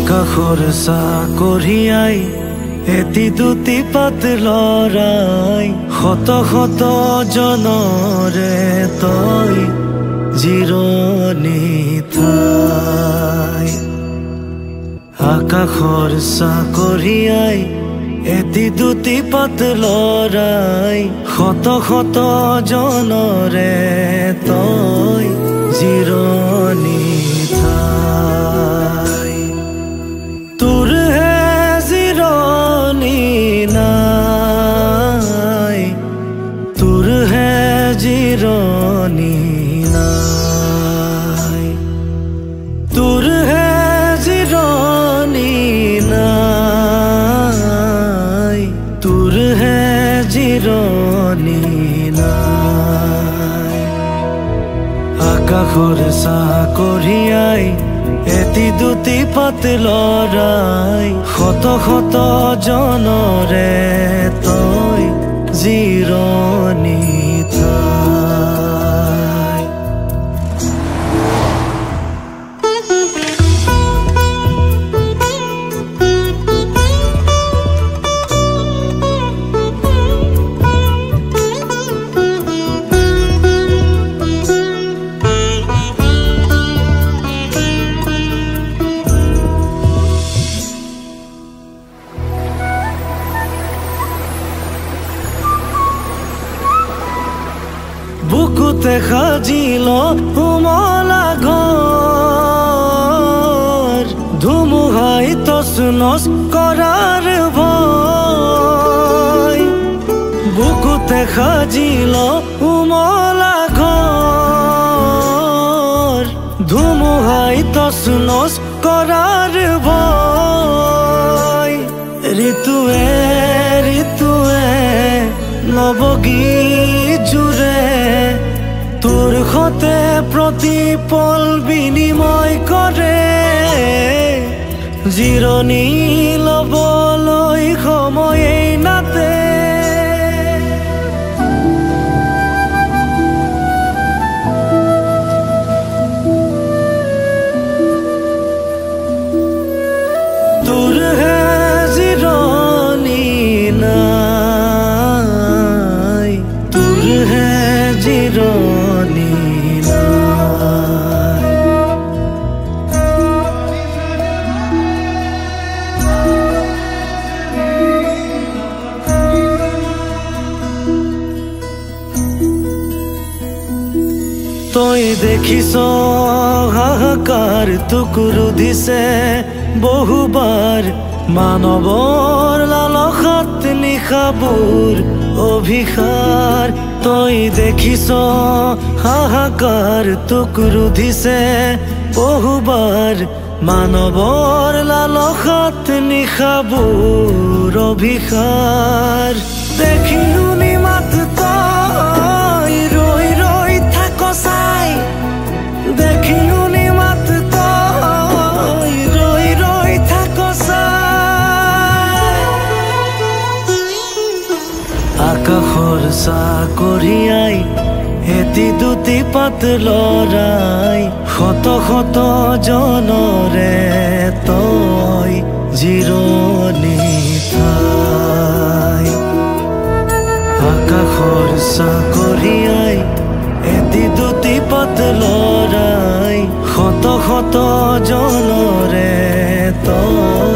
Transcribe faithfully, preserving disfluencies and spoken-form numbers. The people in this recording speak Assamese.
আকাশৰ চাকৰিয়াই এটি দুটি পাত লৰাই শত শত জনৰে তই জিৰণি ঠাই। আকাশৰ চাকৰিয়াই এটি দুটি পাত লৰাই শত শত জনৰে তই জিৰণি ঠাই। তোৰ হে জিৰণি নাই, তোৰ হে জিৰণি নাই, তোৰ হে জিৰণি নাই, তোৰ হে জিৰণি নাই। আকাশৰ চাকৰিয়াই এটি দুটি পাত লৰাই শত শত জনৰে তই জিৰণি ঠাই। বুকুতে সাজিল উমলা ঘৰ, ধুমুহাই তছনছ কৰাৰ ভয়। বুকুতে সাজিল উমলা ঘৰ, ধুমুহাই তছনছ কৰাৰ ভয়। ঋতুৱে ঋতুৱে নৱগীত জুৰে তোৰ সতে প্ৰতিপল বিনিময় কৰে। জিৰণি লবলৈ সময়েই নাতে, তোৰ হে জিৰণি নাই, তোৰ হে জিৰণি নাই। তই দেখিছ হাহাকাৰ তোক ৰুধিছে বহুবাৰ, মানৱৰ লালসাত নিশাবোৰ অভিসাৰ। তই দেখিছ হাহাকাৰ তোক ৰুধিছে বহুবাৰ, মানৱৰ লালসাত নিশাবোৰ অভিসাৰ। দেখি শুনি মাত তই ৰৈ ৰৈ থাক চাই, দেখি শুনি মাত তই ৰৈ ৰৈ থাক চাই। আকাশৰ চাকৰিয়াই এটি দুটি পাত লৰাই শত শত জনৰে তই জিৰণি ঠাই। আকাশৰ চাকৰিয়াই এটি দুটি পাত লৰাই শত শত জনৰে তই